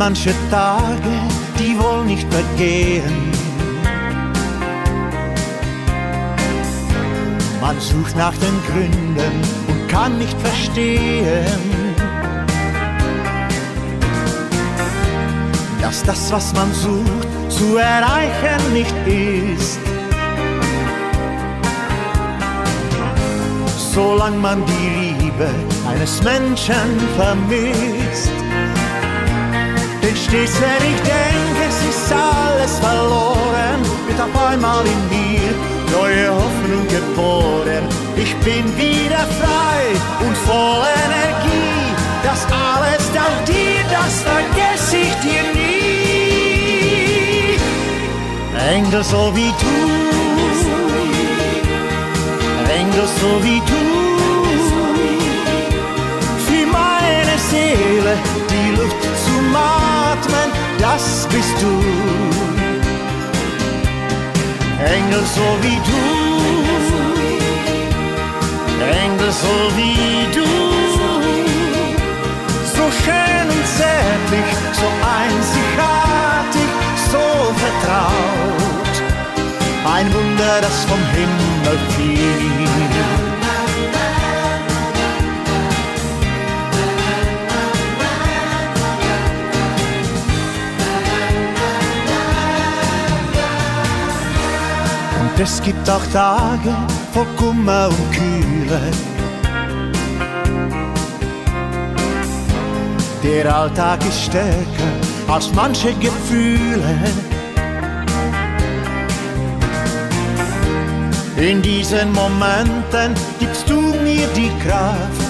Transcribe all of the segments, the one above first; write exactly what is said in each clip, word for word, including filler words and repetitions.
manche Tage, die wohl nicht vergehen. Man sucht nach den Gründen und kann nicht verstehen, dass das, was man sucht, zu erreichen nicht ist. Solange man die Liebe eines Menschen vermisst. Denn stets, wenn ich denke, es ist alles verloren, wird auf einmal in mir neue Hoffnung geboren. Ich bin wieder frei und voll Energie. Das alles dank dir, das vergesse ich dir nie. Engel so wie du, Engel so wie du, für meine Seele die Luft zum Atmen, das bist du. Engel so wie du, Engel so wie du, so schön und zärtlich, so einzigartig, so vertraut, ein Wunder, das vom Himmel fiel. Und es gibt auch Tage voll Kummer und Kühle. Der Alltag ist stärker als manche Gefühle. In diesen Momenten gibst du mir die Kraft,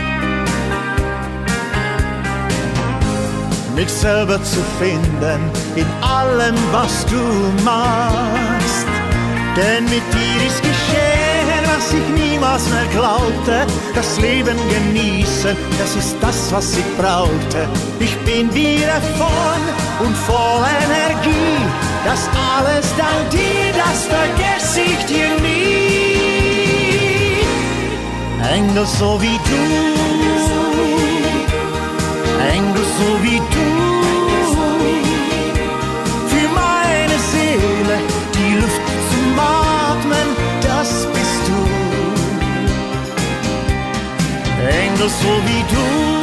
mich selber zu finden in allem, was du machst. Denn mit dir ist geschehen, was ich niemals mehr glaubte. Das Leben genießen, das ist das, was ich brauchte. Ich bin wieder voll und voll Energie. Das alles dank dir, das vergesse ich dir nie. Engel so wie du, Engel so wie du, für meine Seele die Luft zum Atmen, das bist du. Engel so wie du,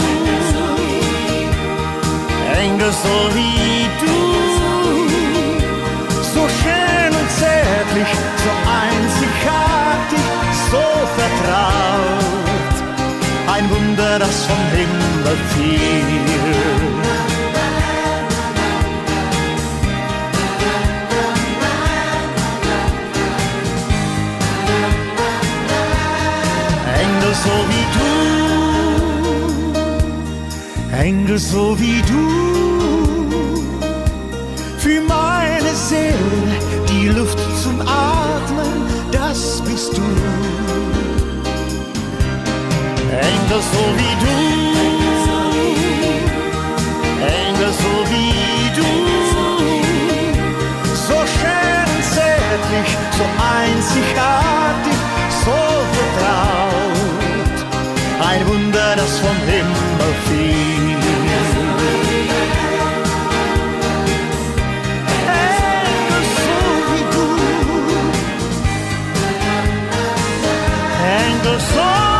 Engel so wie du, so schön und zärtlich, so einzigartig, so vertraut, ein Wunder, das vom Himmel fiel. Engel so wie du, Engel so wie du, für meine Seele die Luft zum Atmen, das bist du. Engel so wie du, Engel so wie du, so schön und zärtlich, so einzigartig, so vertraut, ein Wunder, das vom Himmel fiel. Engel so wie du, Engel so